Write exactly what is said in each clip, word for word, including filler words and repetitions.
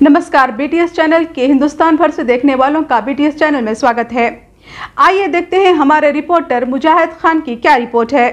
नमस्कार, BTS channel के हिंदुस्तान भर से देखने वालों का बीटीएस चैनल में स्वागत है। आइए देखते हैं हमारे रिपोर्टर मुजाहिद खान की क्या रिपोर्ट है।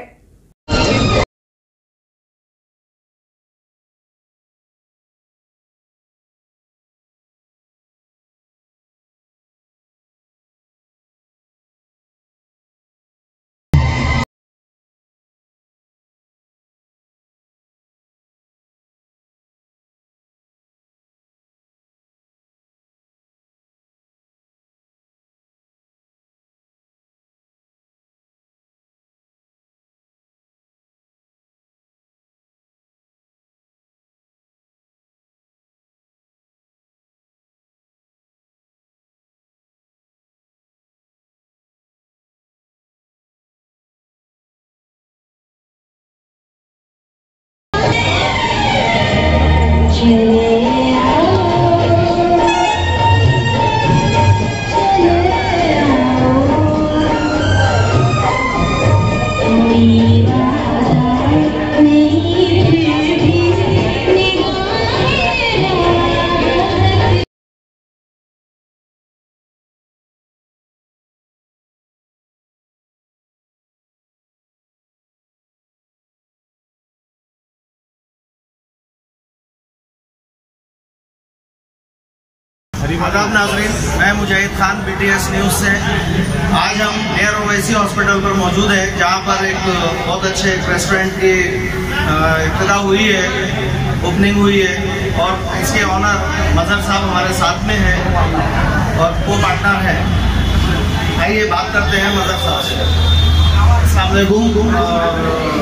आदाब नाज़रीन, मैं मुजाहिद खान बीटीएस न्यूज़ से। आज हम एयर ओवैसी हॉस्पिटल पर मौजूद है, जहां पर एक बहुत अच्छे एक रेस्टोरेंट की इब्तिदा हुई है, ओपनिंग हुई है और इसके ऑनर मजहर साहब हमारे साथ में हैं और को पार्टनर हैं। आइए बात करते हैं मजहर साहब से। अस्सलाम वालेकुम और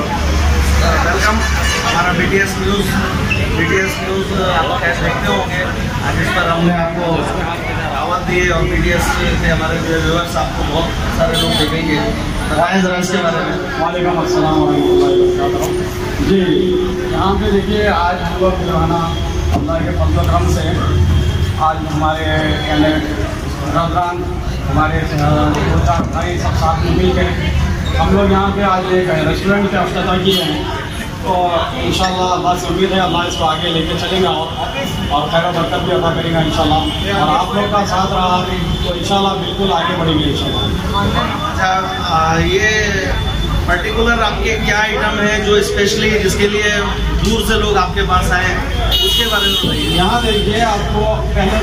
वेलकम हमारा बीटीएस न्यूज़। बीटीएस न्यूज़ आप खैर देखते होंगे, आज इस पर हमने आपको दावत दी है और बीटीएस से हमारे व्यूअर्स आपको बहुत सारे लोग देखेंगे। बताएं ज़रा इसके बारे में। वालेकुम अस्सलाम वरहमतुल्लाहि वबरकातुहू। जी, यहाँ पे देखिए, आज हम लोग जो है ना अल्लाह के फज़ल करम से आज हमारे रमज़ान हमारे दो चार भाई सब साथ में मिल कर हम लोग यहाँ पे आज एक रेस्टोरेंट का इफ्तिताह किए हैं। तो इंशाल्लाह अल्लाह से उम्मीद है अल्लाह इसको आगे लेके चलेगा और और खैर बरकत भी अता करेगा इंशाल्लाह। और आप लोग का साथ रहा तो इंशाल्लाह बिल्कुल आगे बढ़ेंगे इंशाल्लाह। अच्छा, ये पर्टिकुलर आपके क्या आइटम है जो स्पेशली जिसके लिए दूर से लोग आपके पास आए, उसके बारे में बताइए। यहाँ देखिए, आपको पहले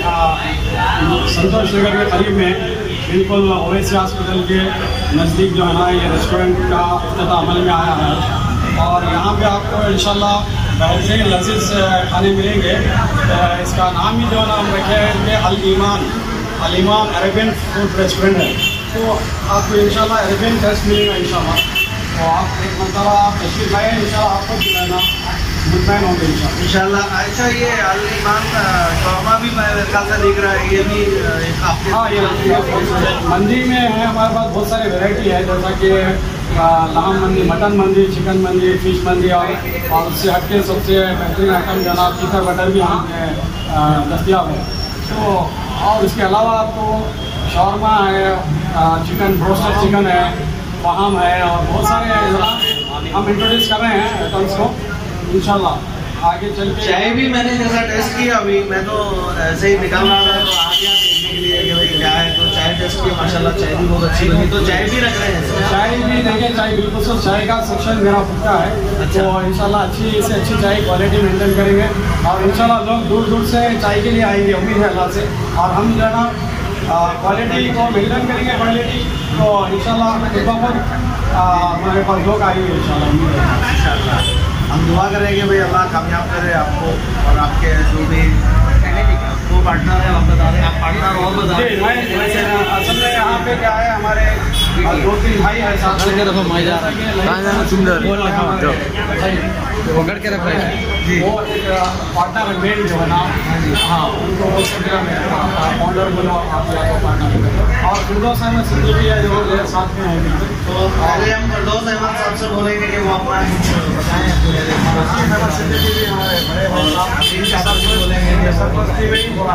तो संतोष नगर के करीब में बिल्कुल ओवैसी हॉस्पिटल के नज़दीक जो है ना ये रेस्टोरेंट का इफ्तिताह अमल में आया है और यहाँ पे आपको इंशाल्लाह बेहतरीन लजीज खाने मिलेंगे। इसका नाम ही जो है ना हम रखे हैं Al Iman Al Iman Arabian food restaurant है। तो आपको इंशाल्लाह अरेबियन टेस्ट मिलेगा इंशाल्लाह। तो आप एक मरतबा आप तशरीफ लाए, इंशाल्लाह आपको जो है ना मुतमईन होंगे इंशाल्लाह। अच्छा, ये अल ईमान शौरमा भी मेरे ख्याल से दिख रहा है, ये भी आपके? हाँ, ये मंदी में है हमारे पास बहुत सारी वैरायटी है, जैसा कि लाम मंदी, मटन मंदी, चिकन मंदी, फिश मंदी और और उससे हटके सबसे बेहतरीन आइटम जो है चिकन बटर भी हम दस्तियाब है। तो और इसके अलावा आपको शौरमा है, चिकन ब्रोस्टेड चिकन है, फहाम है और बहुत सारे हम इंट्रोड्यूस कर रहे हैं आइटम्स को इंशाल्लाह आगे चल के। चाय भी मैंने जैसा टेस्ट किया, अभी मैं तो ऐसे ही निकल रहा था तो आ गया देखने के लिए कि भाई क्या है, तो चाय टेस्ट किया, माशाल्लाह चाय भी बहुत अच्छी लगी। तो चाय भी रख रहे हैं? चाय भी देखिए, चाय बिल्कुल सर चाय का सेक्शन मेरा खुद का है। अच्छा। तो इंशाल्लाह अच्छी से अच्छी चाय क्वालिटी मेंटेन करेंगे और इंशाल्लाह लोग दूर दूर से चाय के लिए आएंगे, उम्मीद है अल्लाह से। और हम जो है ना क्वालिटी को मेंटेन करेंगे, क्वालिटी तो इंशाल्लाह हमारे पास लोग आएंगे इंशाल्लाह। हम दुआ करेंगे भाई अल्लाह कामयाब करे आपको और आपके जो भी दो पार्टनर है, आप बता दें आप पार्टनर और बता दें। असल में यहाँ पे क्या है, हमारे दो तीन भाई है साथ में, पकड़ के रखा है वो एक पार्टनर मेन जो है ना, हाँ उनको फाउंडर बोलो आप पार्टनर। और फिरदौस अहमद सिद्दीकी है जो मेरे साथ में है। तो पहले हम फिरदौस अहमद साहब से बोलेंगे कि वो अपना बताएं। अहमद सिद्दीकी भी हमारे बड़े भाई बोलेंगे कि सरपस्ती में ही बोला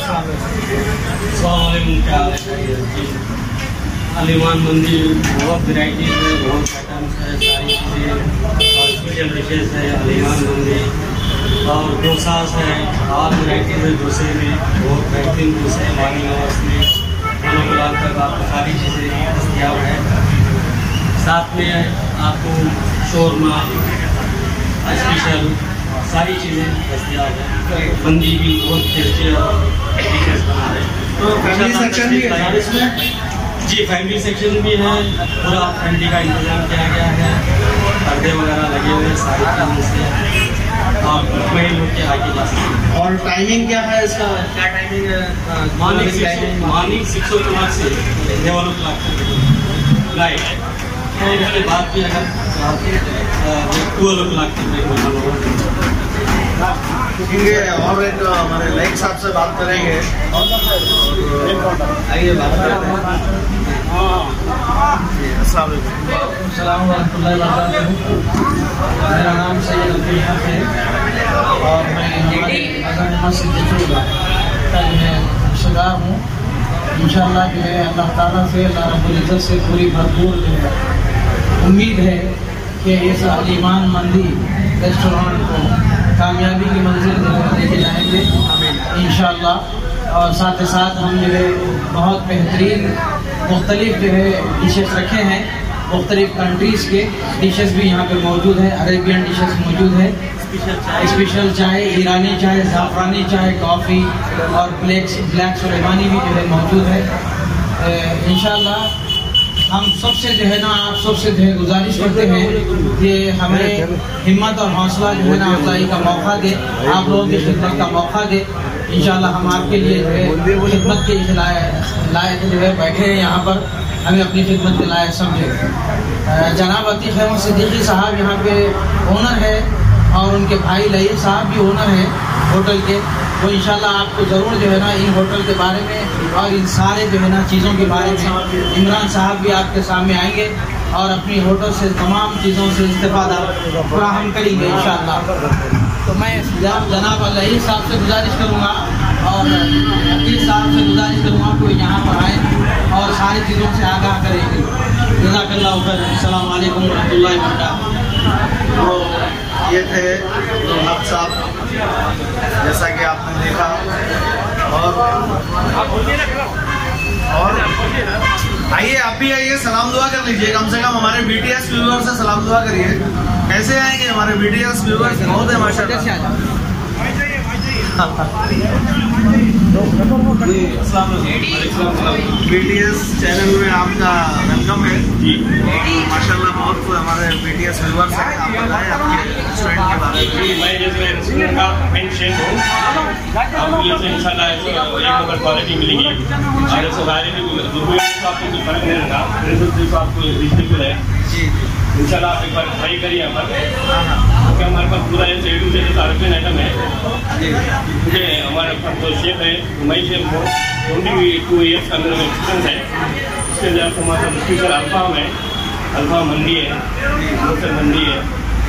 अल ईमान मंदी बहुत वैराइटीज़ है, बहुत आइटम्स है, सारी चीज़ें और स्पेशल डिशेज़ है। अल ईमान मंदी और डोसास है, और वैराइटीज है डोसे में, बहुत बेहतरीन डोसे हैं। मॉर्निंग आवर्स में नौ क्लाक तक आपको सारी चीज़ें दस्तियाब है। साथ में आपको शोरमा स्पेशल सारी चीज़ें दस्तियाब है। बंदी भी बहुत टेस्टी डिशेस बना रहे हैं। तो फैमिली सेक्शन भी है इसमें? जी, फैमिली सेक्शन भी है, पूरा फैमिली का इंतजाम किया गया है, पर्दे वगैरह लगे हुए हैं सारी चीज़ों से, और वही लोग के आगे जा सकते हैं। और टाइमिंग क्या है इसका? क्या टाइमिंग है? Morning six morning six o'clock से लेवन ओ क्लाक तक राइट। तो उसके बाद भी अगर ट्वेल्व ओ क्लाक तक ये और एक हमारे लाइक साहब से बात करेंगे। आइए बात करते हैं। अस्सलाम वालेकुम। मेरा नाम सैयद अब्दुल हक है और मैं हमारे अज़ान मस्जिद जितूगा का जो है रिश्तेदार हूँ। इंशाअल्लाह जो है अल्लाह ताला से, अल्लाह रब्बुल इज़्ज़त से पूरी भरपूर जो है उम्मीद है कि इस अलीमान मंदी रेस्टोरेंट को कामयाबी की मंजिल जो है लेके जाएंगे इंशाअल्लाह। और साथ ही साथ हम जो है बहुत बेहतरीन मुख्तलिफ जो है डिशेस रखे हैं, मुख्तलिफ कंट्रीज़ के डिशेस भी यहाँ पे मौजूद है। अरेबियन डिशेस मौजूद है, स्पेशल चाय, ईरानी चाय, ज़ाफ़रानी चाय, कॉफ़ी और ब्लैक ब्लैक सुलेमानी भी जो है मौजूद है। इंशाअल्लाह हम सबसे जो है ना आप सबसे जो है गुजारिश करते हैं कि हमें हिम्मत और हौसला जो है ना अफजाई का मौका दे, आप लोगों की खिदमत का मौका दे। इंशाअल्लाह हम आपके लिए जो है खिदमत के लायक जो है बैठे हैं यहाँ पर, हमें अपनी खिदमत के लायक समझे। जनाब अतीक अहमद सिद्दीकी साहब यहाँ पे ओनर है और उनके भाई लईक साहब भी ओनर हैं होटल के। तो इंशाल्लाह आपको ज़रूर जो है ना इन होटल के बारे में और इन सारे जो है ना चीज़ों के बारे में इमरान साहब भी आपके सामने आएंगे और अपनी होटल से तमाम चीज़ों से इस्तेफादा फराहम करेंगे इंशाल्लाह। तो मैं जनाब लईक साहब से गुजारिश करूँगा और अकील साहब से गुजारिश करूँगा कि यहाँ पर आए और सारी चीज़ों से आगाह करेंगे। जज़ाकल्लाहु खैर। अस्सलाम वालेकुम रहमतुल्लाहि व बरकातहू। तो ये थे हक साहब, जैसा कि आपने देखा। और और आइए आप भी आइए, सलाम दुआ कर लीजिए, कम से कम हमारे बीटीएस व्यूअर्स से सलाम दुआ करिए। कैसे आएंगे हमारे बीटीएस व्यूअर्स? बहुत है माशाल्लाह। बीटीएस चैनल में आपका वेलकम है जी। माशाल्लाह बहुत हमारे बीटीएस व्यूअर्स हैं। आप बताएं आपके रेस्टोरेंट के बारे में। मैं जैसे रेस्टोरेंट का मेन शेफ हूँ, आपको जैसे इंशाल्लाह एक नंबर क्वालिटी मिलेगी और ऐसे वैरायटी दुबई तो आपको कोई फर्क नहीं होगा। रिजल्ट तो आपको रिजनेबल है जी। इंशाल्लाह आप एक बार ट्राई करिए हमारे, क्योंकि हमारे पास पूरा ऐसे A to Z Arabian item है। मुझे हमारे पास जो शेफ है मैं शेफ हूँ, ट्वेंटी टू ईयर्स का मेरा एक्सपीरियंस है। उसके लिए आपको हमारे स्पेशल अल्फाम है, अल्फाम मंडी है, मोटर मंडी है,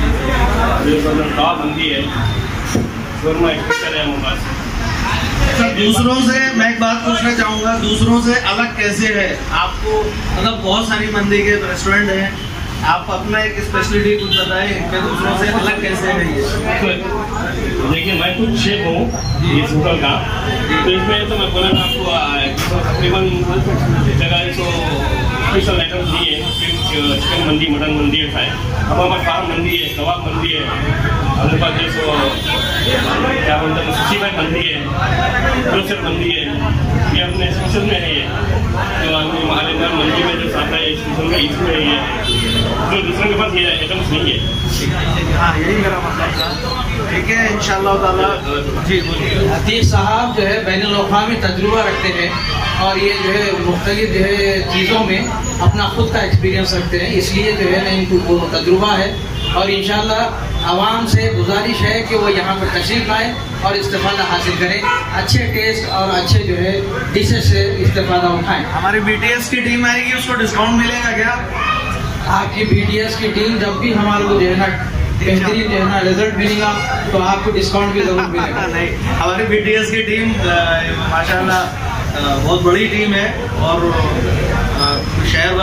कबाब मंडी है, शोरमा स्पेशल है हमारे पास। सर दूसरों से मैं एक बात पूछना चाहूँगा, दूसरों से अलग कैसे है आपको? मतलब बहुत सारी मंदी के रेस्टोरेंट हैं, आप अपना एक स्पेशलिटी कुछ बताएं, इनके दूसरों से अलग कैसे है ये? देखिए मैं खुद शेफ हूँ इस होटल का, तो इसमें तो मैं बोला था आपको तकरीबन जगह तो स्पेशल आइटम दिए, चिकन मंडी, मटन मंडी है, हमारे पास फार्म मंडी है, कबाब मंडी है, हमारे पास जैसे क्या बोलते हैं सिक्सटी फाइव मंडी है, क्रोसर मंडी है, ये अपने स्पेशल में है। ये तो हमारे मंडी में जो आता है स्पेशल में इसमें है ये, जो दूसरों के पास ये आइटम्स नहीं है। हाँ यही मेरा मतलब था। ठीक है इंशाअल्लाह ताला। जी बोलिए। अतीक साहब जो है बैनुल-अक़वामी तजुर्बा रखते हैं और ये जो है मुख्तलिफ जो है चीज़ों में अपना खुद का एक्सपीरियंस रखते हैं, इसलिए जो है ना इनको वो तजुर्बा है। और इंशाअल्लाह आवाम से गुजारिश है कि वो यहाँ पर तशरीफ लाए और इस्तेफादा हासिल करें, अच्छे टेस्ट और अच्छे जो है डिशेस से इस्तेफादा उठाएं। हमारी बीटीएस की टीम आएगी, उसको डिस्काउंट मिलेगा क्या? आपकी बीटीएस की टीम जब भी हमारे को जो है ना बेहतरीन जो है ना रिजल्ट मिलेगा तो आपको डिस्काउंट भी जरूर मिलेगा। नहीं, हमारी बीटीएस की टीम माशाल्लाह बहुत बड़ी टीम है और शहर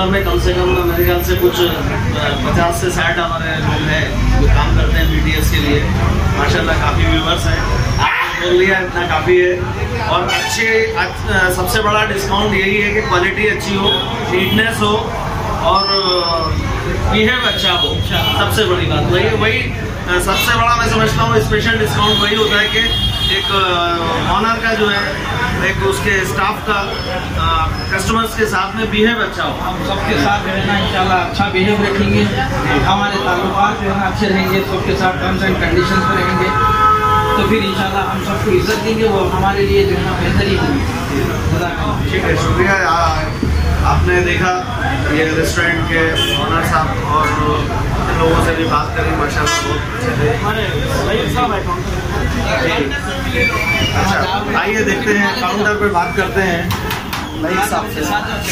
ऑनर में कम से कम मेरे ख्याल से कुछ पचास से साठ हमारे लोग हैं जो काम करते हैं बीटीएस के लिए। माशाल्लाह काफ़ी व्यूवर्स हैं, आपने बोल लिया इतना काफ़ी है। और अच्छे अच्छ, सबसे बड़ा डिस्काउंट यही है कि क्वालिटी अच्छी हो, नीटनेस हो और बिहेव अच्छा हो। सबसे बड़ी बात वही वही सबसे बड़ा मैं समझता हूँ स्पेशल डिस्काउंट वही होता है कि एक ऑनर का जो है, एक उसके स्टाफ का कस्टमर्स के साथ में बिहेव अच्छा हो। हम सबके साथ जो है ना इंशाल्लाह अच्छा बिहेव रखेंगे, हमारे ताल्लुकात जो है ना अच्छे रहेंगे, सबके साथ टर्म्स एंड कंडीशंस पर रहेंगे, तो फिर इंशाल्लाह हम सबको इज्जत देंगे, वो हमारे लिए जो है ना बेहतरी होगी। ठीक है, शुक्रिया। आपने देखा ये रेस्टोरेंट के ऑनर साहब और इन लोगों से भी बात करी, माशाल्लाह बहुत अच्छे थे। अच्छा, आइए देखते हैं, काउंटर पे बात करते हैं लईक साहब से।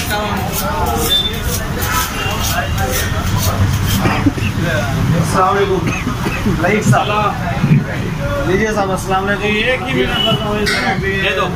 अस्सलाम वालेकुम लईक साहब, लीजिए साहब। अस्सलाम वालेकुम। एक ही मिनट दे दो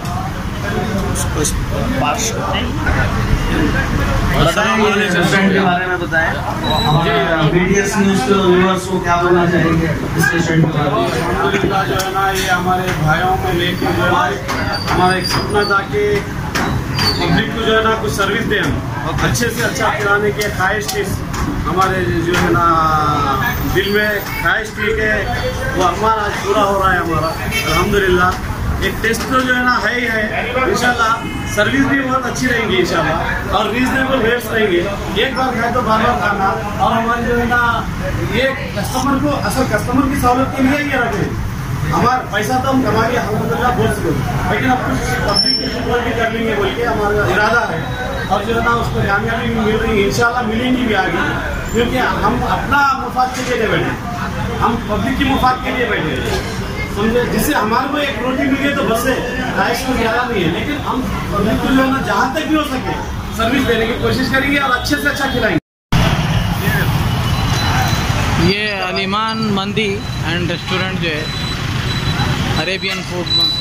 बताएं रेस्टोरेंट के बारे में, बताएं हमारे बीटीएस न्यूज़ के व्यूअर्स को क्या बोलना चाहेंगे इस रेस्टोरेंट के बारे में। अल्हम्दुलिल्लाह जो है ना ये हमारे भाइयों को लेके जो है हमारा एक सपना था कि पब्लिक को जो है ना कुछ सर्विस दें, हम अच्छे से अच्छा खिलाने के ख्वाहिश थी हमारे, जो है ना दिल में ख्वाहिश थी कि वो हमारा आज पूरा हो रहा है हमारा अल्हम्दुलिल्लाह। एक टेस्ट तो जो है ना है ही है, इंशाल्लाह सर्विस भी बहुत अच्छी रहेगी इंशाल्लाह, और रीजनेबल रेट्स रहेंगे। एक बार खाए तो बार बार खाना, और हमारे जो है ना ये कस्टमर को असल कस्टमर की सहूलत के लिए ये रखें। हमारा पैसा तो हम कमा लिया अल्हम्दुलिल्लाह बहुत से, लेकिन अब कुछ पब्लिक की खिदमत भी कर लेंगे बोल के हमारा इरादा है, और जो है ना उसको कामयाबी भी मिल रही है, इंशाल्लाह मिलेंगी भी आगे, क्योंकि हम अपना मुफाद के लिए बैठे, हम पब्लिक की मुफाद के लिए बैठे, समझे, जिससे हमारे को एक रोटी मिले तो बस है, राइस में ज़्यादा नहीं है, लेकिन हम पब्लिक को जो है ना जहाँ तक भी हो सके सर्विस देने की कोशिश करेंगे और अच्छे से अच्छा खिलाएंगे। ये अलीमान मंदी एंड रेस्टोरेंट जो है अरेबियन फूड में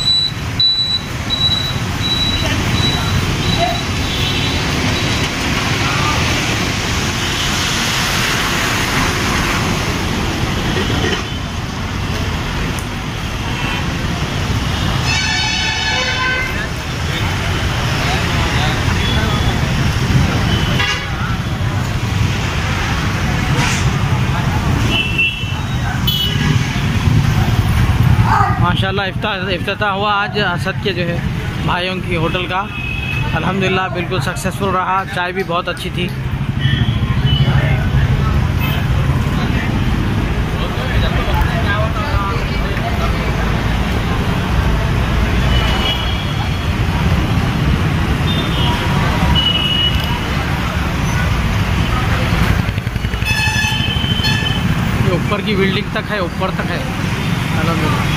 माशाल्लाह इफ्तार इफ्तिताह हुआ आज असद के जो है भाइयों की होटल का। अल्हम्दुलिल्लाह बिल्कुल सक्सेसफुल रहा, चाय भी बहुत अच्छी थी। ये ऊपर की बिल्डिंग तक है, ऊपर तक है अल्हम्दुलिल्लाह।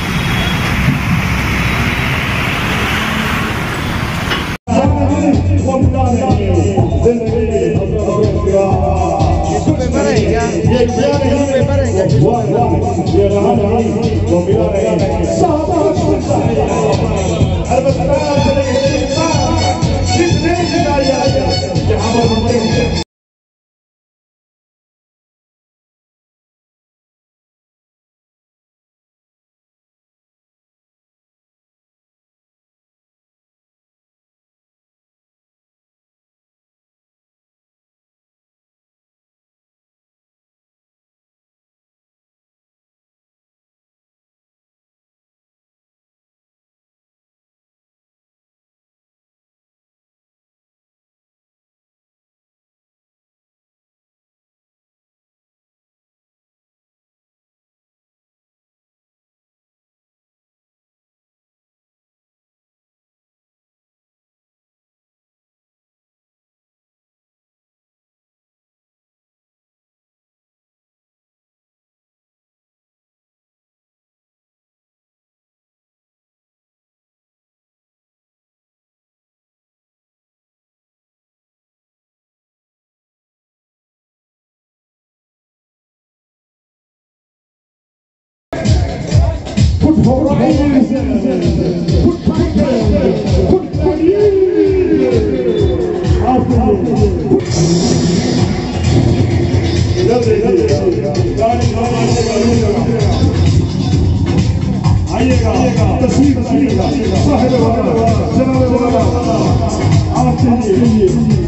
Put आइएगा तस्वीर आइएगा साहिब वाला जनाब वाला आपके लिए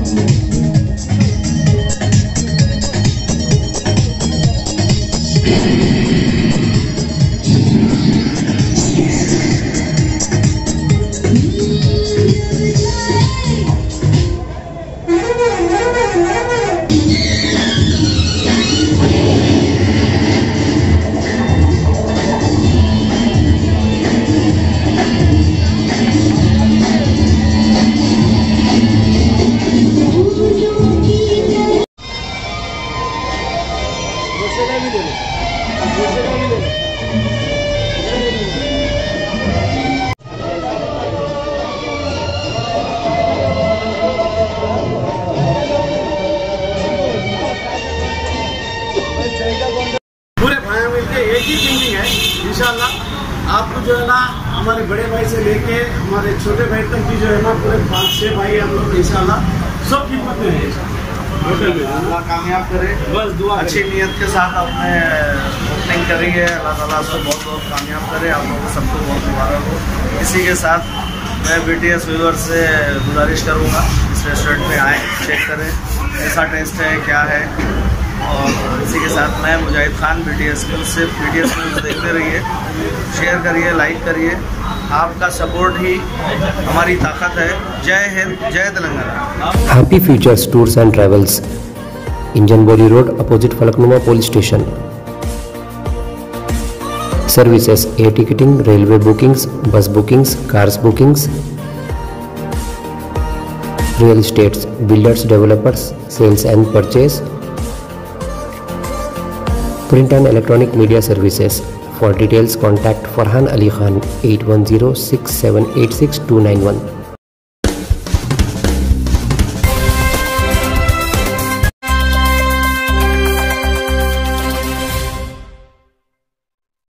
पूरे भाइयों मिलके एक ही थिंकिंग है। इंशाल्लाह आपको जो है ना हमारे बड़े भाई से लेके हमारे छोटे भाई तक भी जो है ना पूरे पाँच छह भाई हम लोग इंशाल्लाह सब खिदमत में है। अल्लाह कामयाब करे, बस दुआ अच्छी नीयत के साथ आपने ओपनिंग करी है। अल्लाह ताला आपको बहुत बहुत कामयाब करे, आप लोगों सबको बहुत मुबारक हो। इसी के साथ मैं बी टी एस व्यूअर से गुजारिश करूँगा इस रेस्टोरेंट में आएँ, चेक करें कैसा टेस्ट है क्या है। और इसी के साथ मैं Mujahid Khan B T S news से बी टी एस न्यूज़ देखते रहिए, शेयर करिए, लाइक करिए। आपका सपोर्ट ही हमारी ताकत है। जय हिंद, जय Telangana. Happy futures tours and travels, Engine Bowli road, opposite Falaknuma police station. Services air ticketing, railway bookings, bus bookings, cars bookings, real estates, builders, developers, sales and purchase, print and electronic media services. For details contact Farhan Ali Khan eight one zero six seven eight six two nine one.